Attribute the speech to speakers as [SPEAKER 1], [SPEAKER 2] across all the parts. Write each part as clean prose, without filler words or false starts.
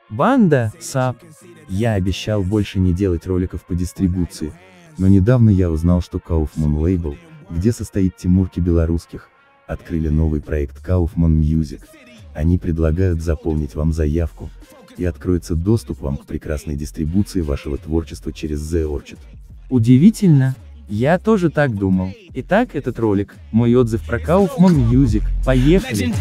[SPEAKER 1] Банда, САП.
[SPEAKER 2] Я обещал больше не делать роликов по дистрибуции, но недавно я узнал, что Kaufman Label, где состоит Тимурки белорусских, открыли новый проект Kaufman Music. Они предлагают заполнить вам заявку, и откроется доступ вам к прекрасной дистрибуции вашего творчества через The Orchid.
[SPEAKER 1] Удивительно. Я тоже так думал. Итак, этот ролик, мой отзыв про Kaufman Music. Поехали!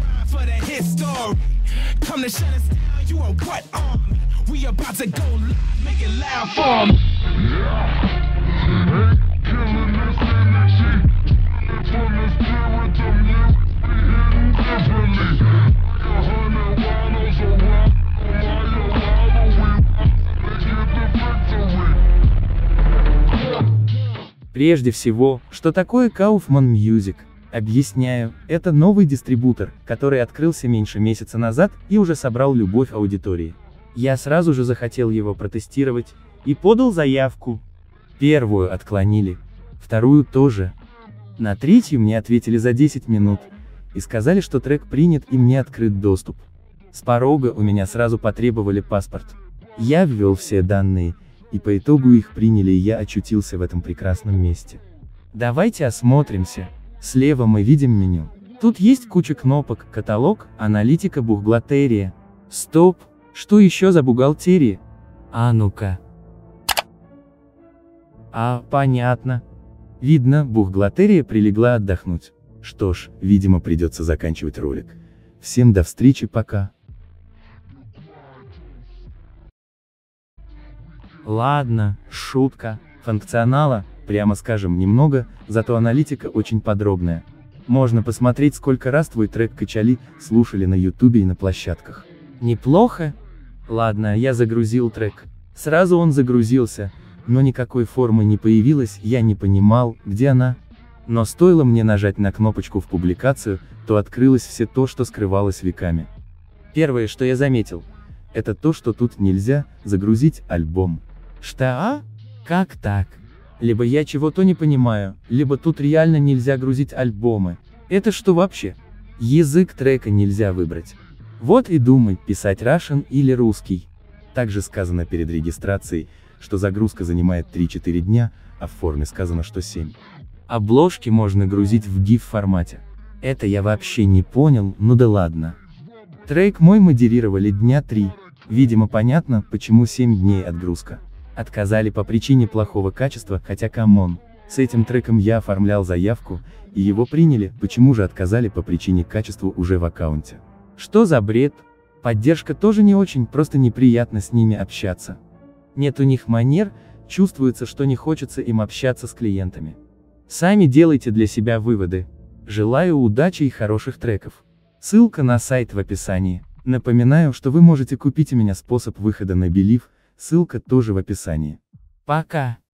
[SPEAKER 1] Прежде всего, что такое Kaufman Music? Объясняю, это новый дистрибутор, который открылся меньше месяца назад и уже собрал любовь аудитории. Я сразу же захотел его протестировать, и подал заявку. Первую отклонили, вторую тоже. На третью мне ответили за 10 минут, и сказали, что трек принят и мне открыт доступ. С порога у меня сразу потребовали паспорт. Я ввел все данные, и по итогу их приняли, и я очутился в этом прекрасном месте. Давайте осмотримся. Слева мы видим меню. Тут есть куча кнопок, каталог, аналитика, бухгалтерия. Стоп, что еще за бухгалтерия? А ну-ка. Понятно. Видно, бухгалтерия прилегла отдохнуть.
[SPEAKER 2] Что ж, видимо, придется заканчивать ролик. Всем до встречи, пока.
[SPEAKER 1] Ладно, шутка. Функционала, прямо скажем, немного, зато аналитика очень подробная. Можно посмотреть, сколько раз твой трек качали, слушали на ютубе и на площадках. Неплохо? Ладно, я загрузил трек. Сразу он загрузился, но никакой формы не появилось, я не понимал, где она. Но стоило мне нажать на кнопочку в публикацию, то открылось все то, что скрывалось веками. Первое, что я заметил, это то, что тут нельзя загрузить альбом. Что? Как так? Либо я чего-то не понимаю, либо тут реально нельзя грузить альбомы. Это что вообще? Язык трека нельзя выбрать. Вот и думай, писать Russian или русский.
[SPEAKER 2] Также сказано перед регистрацией, что загрузка занимает 3-4 дня, а в форме сказано, что 7.
[SPEAKER 1] Обложки можно грузить в GIF формате. Это я вообще не понял, ну да ладно. Трек мой модерировали дня 3. Видимо, понятно, почему 7 дней отгрузка. Отказали по причине плохого качества, хотя камон. С этим треком я оформлял заявку, и его приняли, почему же отказали по причине качества уже в аккаунте. Что за бред? Поддержка тоже не очень, просто неприятно с ними общаться. Нет у них манер, чувствуется, что не хочется им общаться с клиентами. Сами делайте для себя выводы. Желаю удачи и хороших треков. Ссылка на сайт в описании. Напоминаю, что вы можете купить у меня способ выхода на Believe, ссылка тоже в описании. Пока.